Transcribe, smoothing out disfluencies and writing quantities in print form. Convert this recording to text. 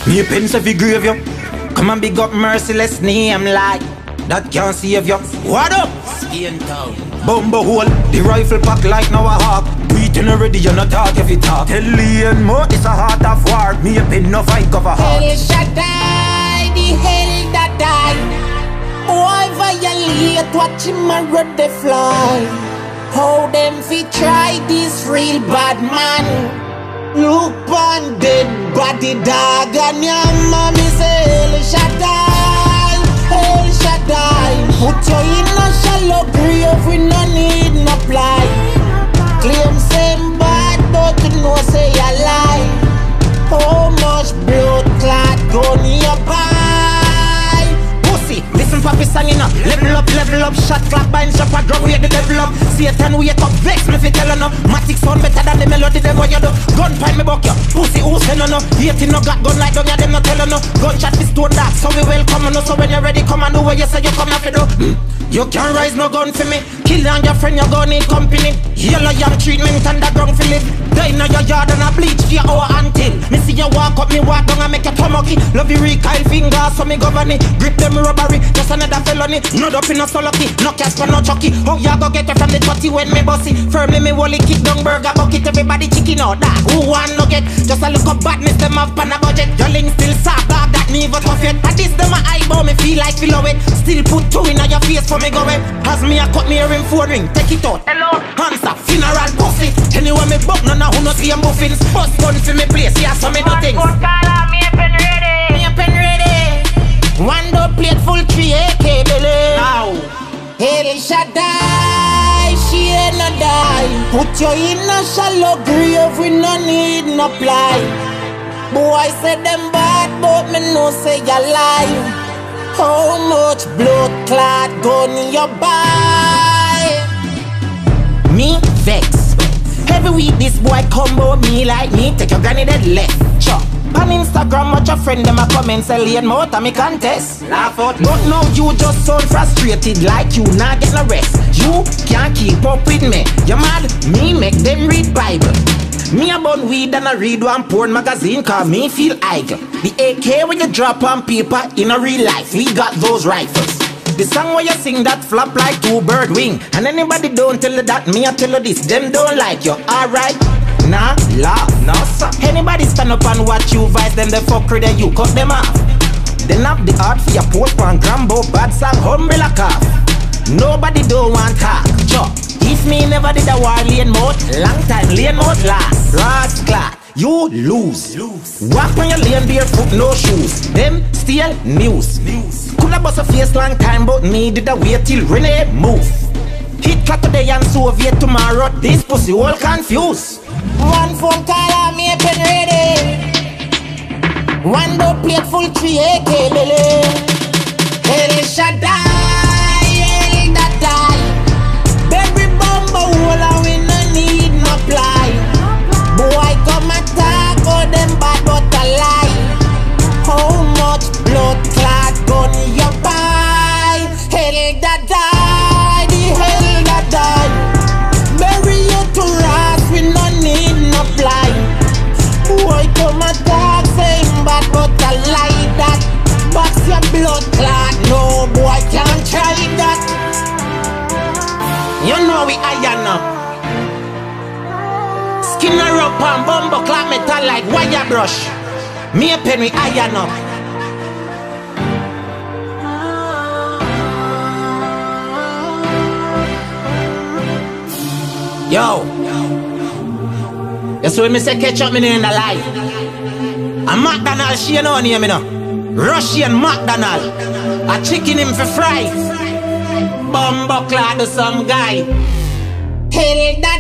Me pence if you grave you. Come and big up merciless name like that can't save you. What up? Skin town. Bumbo hole, the rifle pack like now a hawk. Beating already, you not talk if you talk. Alien mode, it's a heart of war. Me a pin no fight cover heart. Hell Shaddai, the hell that die. Boy violate, watch him a run the fly. How them fi try this real bad man? Look on dead body dog and your mommy say Hell Shaddai, Hell Shaddai. Put you in a shallow grave, we no need no fly. Claim same bad, but you know say you lie. How much blood clot gun you buy? Pussy, listen papi singing up. Level up, shot clap, bind shop a drum, we the devil up. Satan wake up, vex me fi tell no. Matic sound better than the melody, them what you do. Gun find me buck you, pussy who say no. Hating no got gun like down ya, them no tell no. Gunshot fi stone dark, so we welcome no. So when you ready, come and do what you say you come here fi do. You can't rise no gun for me. Kill on your friend, you gon' need company. Yellow yam treatment underground fi live. Die in your yard and a bleach for your hour until me see you walk up, me walk down and make your tummy. Love you recoil finger, so me govern it. Grip them robbery, just another felony. Not up in a solo key, no Casper, no Chucky. How ya go get it from the 20 when me bossy? Firmly me wally kick down burger bucket. Everybody chicken out that. Who want nugget? Just a look up badness, them have pan a budget. Your link still soft, dog that never tough yet. But this them a eyeball, me feel like below it. Still put two in your face for me go away. As me a cut me earring 4 ring, take it out. Hello, answer, funeral pussy. Anyway me buck, none of who no see a muffins. Bust gun for me place, yeah, so me do things. One call on me a pen ready. Me a pen ready. One door plate full 3 AK belly. Now, Hell Shaddai, she ain't no die. Put you in a shallow grave, we no need no ply. Boy say them bad, but me no say you lie. How much blood clot gun you buy? me vex. Every week this boy combo me like me. Take your granny dead left. Chop. On Instagram, watch your friend them a comment say lane mouth and me contest. Laugh out. But now you just sound frustrated like you not get no rest. You can't keep up with me. You mad? Me make them read Bible. Me a bun weed and I read one porn magazine cause me feel idle. The AK when you drop on paper in a real life, we got those rifles. The song where you sing that flop like 2 bird wing. And anybody don't tell you that, me I tell you this, them don't like you, alright? Nah, laugh, nah sir. Anybody stand up and watch you vice, them the fucker then you cut them off. Then have the art for your post on Grambo, bad song, umbrella cough. Nobody don't want talk, chop. If me never did a war lane mode, long time lane mode last. Rascal, you lose. Walk on your lane barefoot, no shoes. Them steal news. Coulda bust a face long time, but me did a wait till Renee move. Hit cut today and Soviet tomorrow, this pussy all confused. One phone call on me a pen ready. One door plate full 3 AK lily. Hell Shaddai, hell that die. Baby bumbo hole and we no need no ply. Boy come attack all them bad but a lie. How much blood clot gun you buy? Hell that die, the hell that die. Bury you to rest, we no need no fly. Boy come attack, same bad but a lie that. Box your blood clot, no boy can't try that. You know we iron up. Skin her up and bumbo clap metal like wire brush. Me a pen we iron up. Yo. That's when me say catch up me in the life. And McDonald's she know name me no. Russian McDonald. A chicken him for fries. Bumbo clad to some guy. Hell that